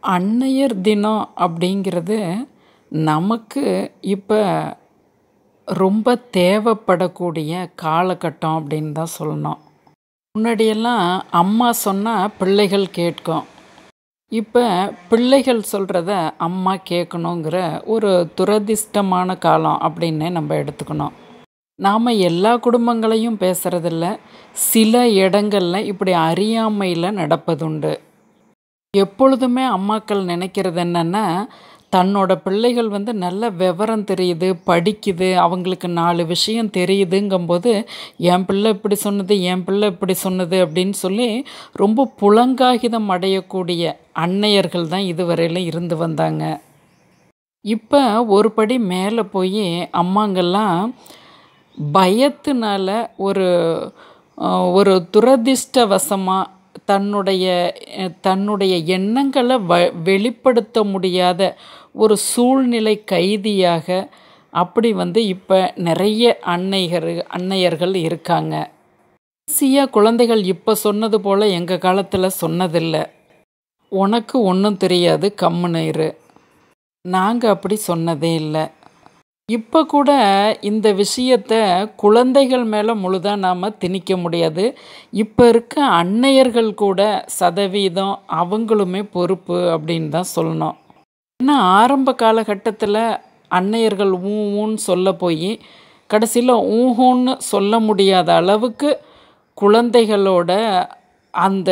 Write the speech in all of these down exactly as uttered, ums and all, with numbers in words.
அன்னையர் தினம் அப்படிங்கிறது நமக்கு இப்போ ரொம்ப தேவைப்படக்கூடிய காலகட்டம் அப்படின்னு தான் சொல்லணும். முன்னாடியெல்லாம் அம்மா சொன்னால் பிள்ளைகள் கேட்கும். இப்போ பிள்ளைகள் சொல்கிறத அம்மா கேட்கணுங்கிற ஒரு துரதிர்ஷ்டமான காலம் அப்படின்னே நம்ம எடுத்துக்கணும். நாம் எல்லா குடும்பங்களையும் பேசுகிறதில்ல, சில இடங்கள்ல இப்படி அறியாமையில் நடப்பதுண்டு. எப்பொழுதுமே அம்மாக்கள் நினைக்கிறது என்னென்னா, தன்னோட பிள்ளைகள் வந்து நல்ல விவரம் தெரியுது, படிக்குது, அவங்களுக்கு நாலு விஷயம் தெரியுதுங்கும்போது, என் பிள்ளை இப்படி சொன்னது, என் பிள்ளை இப்படி சொன்னது அப்படின்னு சொல்லி ரொம்ப புலங்காகிதம் அடையக்கூடிய அன்னையர்கள் தான் இதுவரையிலும் இருந்து வந்தாங்க. இப்போ ஒரு படி மேலே போய் அம்மாங்கெல்லாம் பயத்தினால ஒரு ஒரு துரதிர்ஷ்டவசமாக தன்னுடைய தன்னுடைய எண்ணங்களை வ வெளிப்படுத்த முடியாத ஒரு சூழ்நிலை கைதியாக அப்படி வந்து இப்போ நிறைய அன்னையர் அன்னையர்கள் இருக்காங்க. ஈஸியாக குழந்தைகள் இப்போ சொன்னது போல் எங்கள் காலத்தில் சொன்னதில்லை. உனக்கு ஒன்றும் தெரியாது, கம்முன்னு இரு. நாங்கள் அப்படி சொன்னதே இல்லை. இப்போ கூட இந்த விஷயத்தை குழந்தைகள் மேலே முழுதாக நாம் திணிக்க முடியாது. இப்போ இருக்க அன்னையர்கள் கூட சதவீதம் அவங்களுமே பொறுப்பு அப்படின்னு தான் சொல்லணும். ஏன்னா ஆரம்ப காலகட்டத்தில் அன்னையர்கள் ஊ ஊன்னு சொல்ல போய் கடைசியில் ஊஹூன்னு சொல்ல முடியாத அளவுக்கு குழந்தைகளோட அந்த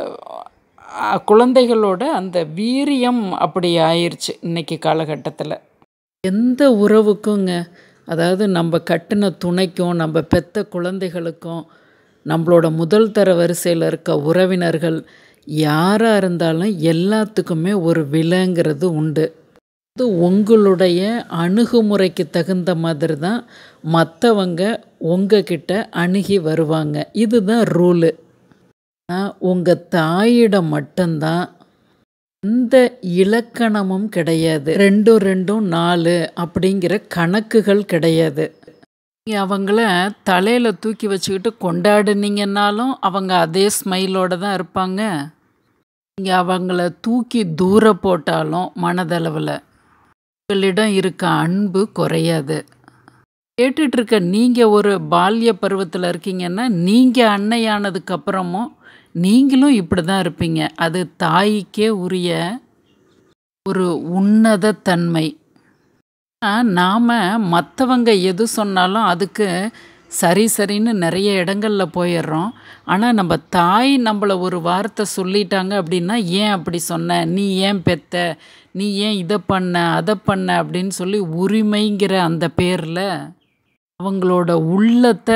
குழந்தைகளோட அந்த வீரியம் அப்படி ஆயிடுச்சு இன்றைக்கி காலகட்டத்தில். எந்த உறவுக்குங்க, அதாவது நம்ம கட்டின துணைக்கும் நம்ம பெத்த குழந்தைகளுக்கும் நம்மளோட முதல் தர வரிசையில் இருக்க உறவினர்கள் யாராக இருந்தாலும் எல்லாத்துக்குமே ஒரு விலைங்கிறது உண்டு. அது உங்களுடைய அணுகுமுறைக்கு தகுந்த மாதிரி தான் மற்றவங்க உங்ககிட்ட அணுகி வருவாங்க. இதுதான் ரூலு. ஆனால் உங்கள் தாயிடம் மட்டும்தான் எந்த இலக்கணமும் கிடையாது. ரெண்டும் ரெண்டும் நாலு அப்படிங்கிற கணக்குகள் கிடையாது. நீங்கள் அவங்கள தலையில் தூக்கி வச்சுக்கிட்டு கொண்டாடுனீங்கன்னாலும் அவங்க அதே ஸ்மைலோடு தான் இருப்பாங்க. நீங்கள் அவங்கள தூக்கி தூர போட்டாலும் மனதளவில் உங்களிடம் இருக்க அன்பு குறையாது. கேட்டுட்ருக்க நீங்கள் ஒரு பால்ய பருவத்தில் இருக்கீங்கன்னா, நீங்கள் அன்னையானதுக்கப்புறமும் நீங்களும் இப்படி தான் இருப்பீங்க. அது தாய்க்கே உரிய ஒரு உன்னத தன்மை. நாம் மற்றவங்க எது சொன்னாலும் அதுக்கு சரி சரின்னு நிறைய இடங்களில் போயிடுறோம். ஆனால் நம்ம தாய் நம்மளை ஒரு வார்த்தை சொல்லிட்டாங்க அப்படின்னா, ஏன் அப்படி சொன்ன, நீ ஏன் பெத்த, நீ ஏன் இதை பண்ண அதை பண்ண அப்படின்னு சொல்லி உரிமைங்கிற அந்த பேரில் அவங்களோட உள்ளத்தை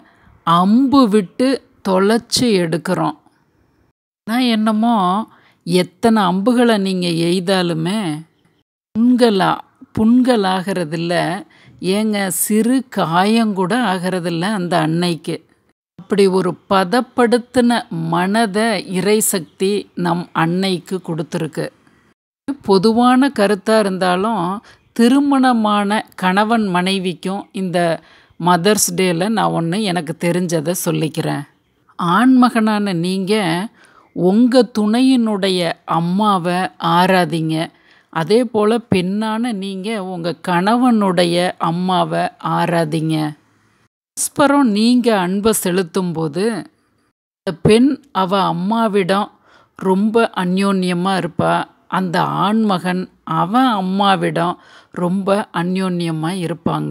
அம்பு விட்டு தொலைச்சி எடுக்கிறோம். நான் என்னமோ எத்தனை அம்புகளை நீங்கள் எய்தாலுமே புண்களா புண்கள் ஆகிறதில்ல. ஏங்க சிறு காயங்கூட ஆகிறதில்ல அந்த அன்னைக்கு. அப்படி ஒரு பதப்படுத்தின மனதை இறைசக்தி நம் அன்னைக்கு கொடுத்துருக்கு. பொதுவான கருத்தாக இருந்தாலும் திருமணமான கணவன் மனைவிக்கும் இந்த மதர்ஸ் டேயில் நான் ஒன்று எனக்கு தெரிஞ்சதை சொல்லிக்கிறேன். ஆண்மகனான நீங்கள் உங்கள் துணையினுடைய அம்மாவை ஆராதிங்க. அதே போல் பெண்ணான நீங்கள் உங்கள் கணவனுடைய அம்மாவை ஆராதிங்க. பரஸ்பரம் நீங்கள் அன்பை செலுத்தும்போது அந்த பெண் அவள் அம்மாவிடம் ரொம்ப அந்யோன்யமாக இருப்பா. அந்த ஆண்மகன் அவன் அம்மாவிடம் ரொம்ப அந்யோன்யமாக இருப்பாங்க.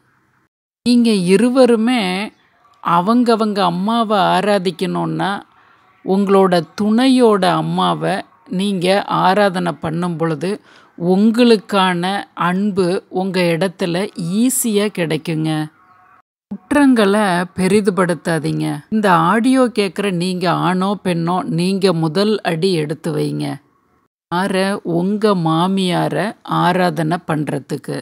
நீங்கள் இருவருமே அவங்கவங்க அம்மாவை ஆராதிக்கணுன்னா உங்களோட துணையோட அம்மாவை நீங்கள் ஆராதனை பண்ணும் பொழுது உங்களுக்கான அன்பு உங்கள் இடத்துல ஈஸியாக கிடைக்குங்க. குற்றங்களை பெரிதுபடுத்தாதீங்க. இந்த ஆடியோ கேட்குற நீங்கள் ஆணோ பெண்ணோ நீங்கள் முதல் அடி எடுத்து வைங்க. யாரை? உங்கள் மாமியாரை ஆராதனை பண்ணுறதுக்கு.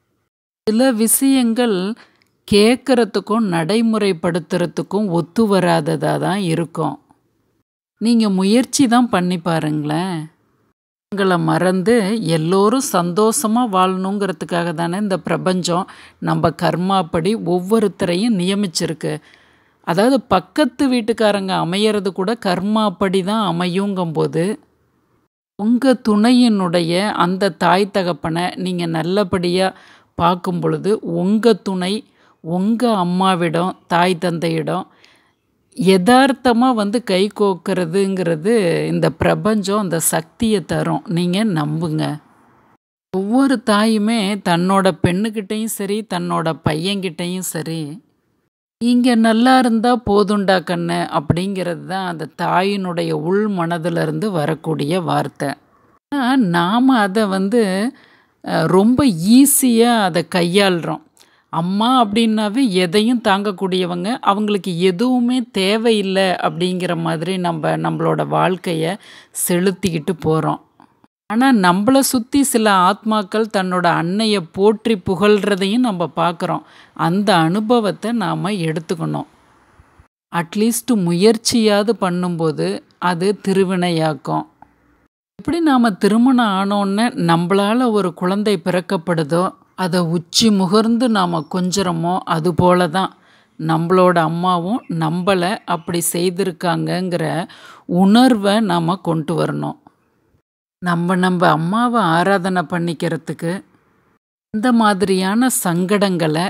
சில விஷயங்கள் கேட்குறதுக்கும் நடைமுறைப்படுத்துறதுக்கும் ஒத்து வராததாக தான் இருக்கும். நீங்கள் முயற்சி தான் பண்ணி பாருங்களேன். உங்களை மறந்து எல்லோரும் சந்தோஷமாக வாழணுங்கிறதுக்காக தானே இந்த பிரபஞ்சம் நம்ம கர்மாப்படி ஒவ்வொருத்தரையும் நியமிச்சிருக்கு. அதாவது பக்கத்து வீட்டுக்காரங்க அமையிறது கூட கர்மாப்படி தான் அமையுங்கும்போது உங்கள் துணையினுடைய அந்த தாய் தகப்பனை நீங்கள் நல்லபடியாக பார்க்கும் பொழுது உங்கள் துணை உங்கள் அம்மாவிடம் தாய் தந்தையிடம் யதார்த்தமாக வந்து கை கோக்கிறதுங்கிறது இந்த பிரபஞ்சம் அந்த சக்தியை தரும். நீங்கள் நம்புங்க. ஒவ்வொரு தாயுமே தன்னோட பெண்ணுக்கிட்டையும் சரி தன்னோட பையன்கிட்டையும் சரி இங்கே நல்லா இருந்தால் போதுண்டா கண்ணு அப்படிங்கிறது தான் அந்த தாயினுடைய உள் மனதிலிருந்து வரக்கூடிய வார்த்தை. ஆனால் நாம் அதை வந்து அஹ், ரொம்ப ஈஸியாக அதை கையாளுறோம். அம்மா அப்படின்னாவே எதையும் தாங்கக்கூடியவங்க, அவங்களுக்கு எதுவுமே தேவையில்லை அப்படிங்கிற மாதிரி நம்ம நம்மளோட வாழ்க்கையை செலுத்திக்கிட்டு போகிறோம். ஆனால் நம்மளை சுற்றி சில ஆத்மாக்கள் தன்னோட அன்னையை போற்றி புகழ்கிறதையும் நம்ம பார்க்குறோம். அந்த அனுபவத்தை நாம் எடுத்துக்கணும். அட்லீஸ்ட் முயற்சியாவது பண்ணும்போது அது திருவினையாக்கும். எப்படி நாம் திருமணம் ஆனோன்னு நம்மளால் ஒரு குழந்தை பிறக்கப்படுதோ அதை உச்சி முகர்ந்து நாம் கொஞ்சுறோமோ அதுபோல தான் நம்மளோட அம்மாவும் நம்மளை அப்படி செய்திருக்காங்கங்கிற உணர்வை நாம் கொண்டு வரணும். நம்ம நம்ம அம்மாவை ஆராதனை பண்ணிக்கிறதுக்கு இந்த மாதிரியான சங்கடங்களை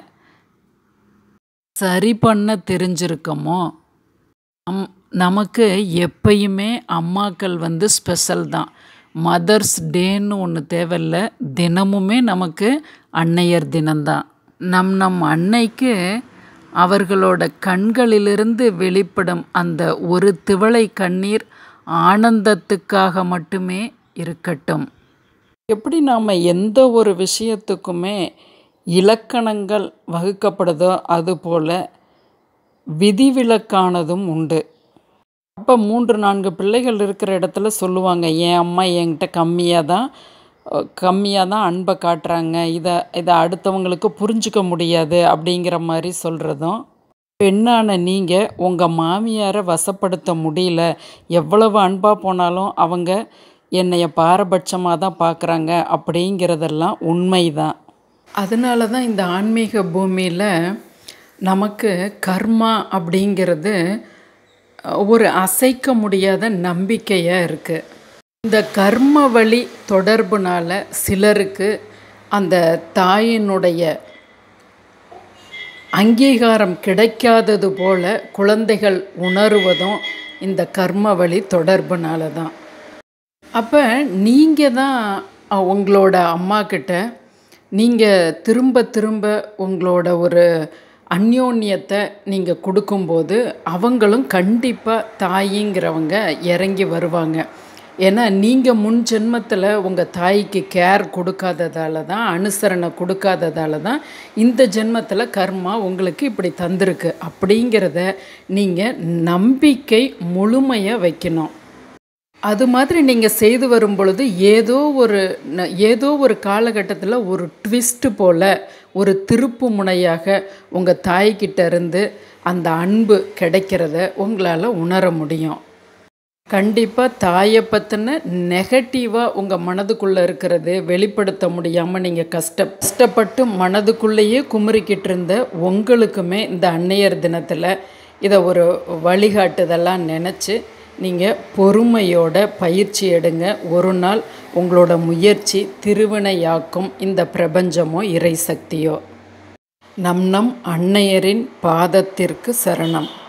சரி பண்ண தெரிஞ்சிருக்கோமோ நம் நமக்கு எப்பயுமே அம்மாக்கள் வந்து ஸ்பெஷல் தான். மதர்ஸ் டேன்னு ஒன்று தேவையில்ல, தினமுமே நமக்கு அன்னையர் தினம்தான். நம் நம் அன்னைக்கு அவர்களோட கண்களிலிருந்து வெளிப்படும் அந்த ஒரு திவளை கண்ணீர் ஆனந்தத்துக்காக மட்டுமே இருக்கட்டும். எப்படி நாம் எந்த ஒரு விஷயத்துக்குமே இலக்கணங்கள் வகுக்கப்படுதோ அதுபோல் விதிவிலக்கானதும் உண்டு. அப்போ மூன்று நான்கு பிள்ளைகள் இருக்கிற இடத்துல சொல்லுவாங்க, என் அம்மா என்கிட்ட கம்மியாக தான் கம்மியாக தான் அன்பை காட்டுறாங்க, இதை இதை அடுத்தவங்களுக்கு புரிஞ்சிக்க முடியாது அப்படிங்கிற மாதிரி சொல்கிறதும், பெண்ணான நீங்கள் உங்கள் மாமியாரை வசப்படுத்த முடியல, எவ்வளவு அன்பாக போனாலும் அவங்க என்னைய பாரபட்சமாக தான் பார்க்குறாங்க அப்படிங்கிறதெல்லாம் உண்மைதான். அதனால தான் இந்த ஆன்மீக பூமியில் நமக்கு கர்மா அப்படிங்கிறது ஒரு அசைக்க முடியாத நம்பிக்கையாக இருக்குது. இந்த கர்ம வழி தொடர்புனால சிலருக்கு அந்த தாயினுடைய அங்கீகாரம் கிடைக்காதது போல குழந்தைகள் உணருவதும் இந்த கர்ம வழி தொடர்புனால தான். அப்போ நீங்கள் தான் உங்களோட அம்மா கிட்ட நீங்கள் திரும்ப திரும்ப உங்களோட ஒரு அந்யோன்யத்தை நீங்கள் கொடுக்கும்போது அவங்களும் கண்டிப்பாக தாயிங்கிறவங்க இறங்கி வருவாங்க. ஏன்னா நீங்கள் முன் ஜென்மத்தில் உங்கள் தாய்க்கு கேர் கொடுக்காததால தான், அனுசரணை கொடுக்காததால தான் இந்த ஜென்மத்தில் கர்மா உங்களுக்கு இப்படி தந்திருக்கு அப்படிங்கிறத நீங்கள் நம்பிக்கை முழுமையாக வைக்கணும். அது மாதிரி நீங்கள் செய்து வரும் பொழுது ஏதோ ஒரு ஏதோ ஒரு காலகட்டத்தில் ஒரு ட்விஸ்ட்டு போல் ஒரு திருப்பு முனையாக உங்கள் தாய்கிட்ட இருந்து அந்த அன்பு கிடைக்கிறத உங்களால் உணர முடியும். கண்டிப்பாக தாயை பற்றின நெகட்டிவாக உங்கள் மனதுக்குள்ளே இருக்கிறது வெளிப்படுத்த முடியாமல் நீங்கள் கஷ்ட கஷ்டப்பட்டு மனதுக்குள்ளேயே குமுறிக்கிட்டு இருந்த உங்களுக்குமே இந்த அன்னையர் தினத்தில் இதை ஒரு வழிகாட்டுதெல்லாம் நினச்சி நீங்கள் பொறுமையோட பயிற்சி எடுங்க. ஒரு நாள் உங்களோட முயற்சி திருவினையாக்கும் இந்த பிரபஞ்சமோ இறை சக்தியோ. நம் நம் அன்னையரின் பாதத்திற்கு சரணம்.